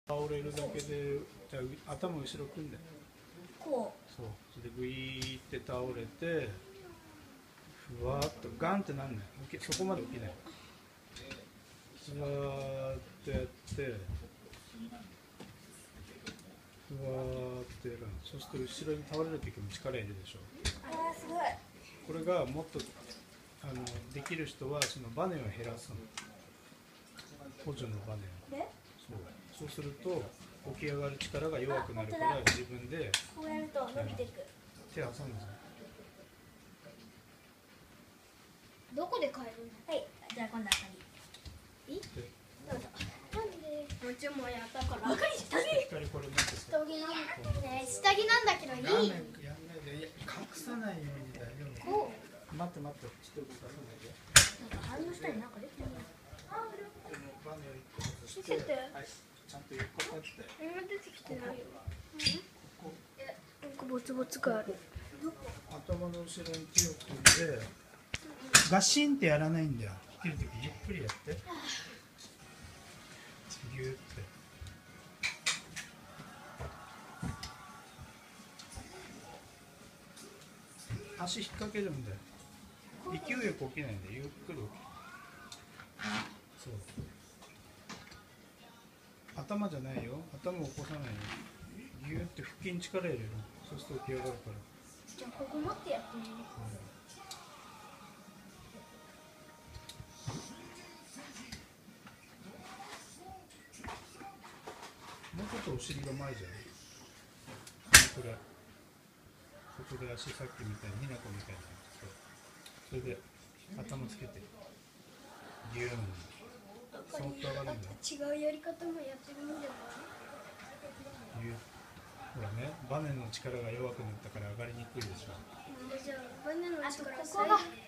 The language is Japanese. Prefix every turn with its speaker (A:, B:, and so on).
A: 倒れるだけで、じゃあ頭後ろ組んで、
B: こ
A: そう、それでグイーって倒れて、ふわーっとガンってなんない、そこまで起きない。ふわーっとやって、ふわーってやるの。そうすると後ろに倒れる時も力入れるでしょ。
B: あーすごい。
A: これがもっとできる人はそのバネを減らすの。補助のバネを。
B: で
A: そうすると起き上がる力が弱くなるから自分で
B: こうやると伸びていく。
A: 手挟んで。
C: どこで買えるの？
B: はい、じゃあ今度はあかり。どうぞ。
C: なんで？もちもやったから。
B: あかり下着。
A: 光これ持ってさ。
C: 下着下着なんだけどいい？
A: やんないで、隠さないようにだよ。
C: こう。
A: 待って待って、ちょっと動かさないで。
B: なんか反応したりなんかできてる。
A: このバネを一個外して、
C: 見せて。
A: はい、ちゃんと横立って。
C: 今出てきてないよ。
A: ここ
C: なんかボツボツがある。
A: 頭の後ろに手を組んで、ガシンってやらないんだよ。切るときゆっくりやって。ギューって。足引っ掛けるんだよ。勢いよく起きないんで、ゆっくり起きる。そう。頭じゃないよ。頭を起こさないよ。ギューって腹筋力入れる。そうすると起き上がるから。
C: じゃあここ持ってやってみる。
A: もうちょっとお尻が前じゃない。これ。ここで足さっきみたいにひなこみたいな。それで頭つけて。ギューン。そっと上がるんだよ。
C: 違うやり方もやってみれば。
A: ギュー。ほらね、バネの力が弱くなったから上がりにくいでしょ。
C: じゃあバネの力
B: ここが